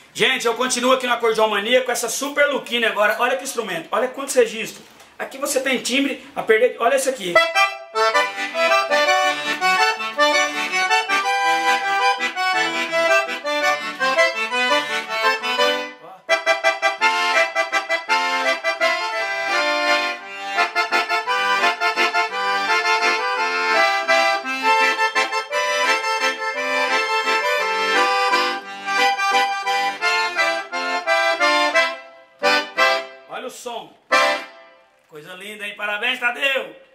Gente, eu continuo aqui no Acordeon Mania com essa super Luquini agora. Olha que instrumento, olha quantos registros. Aqui você tem timbre a perder. Olha esse aqui. Olha o som. Coisa linda, hein? Parabéns, Tadeu!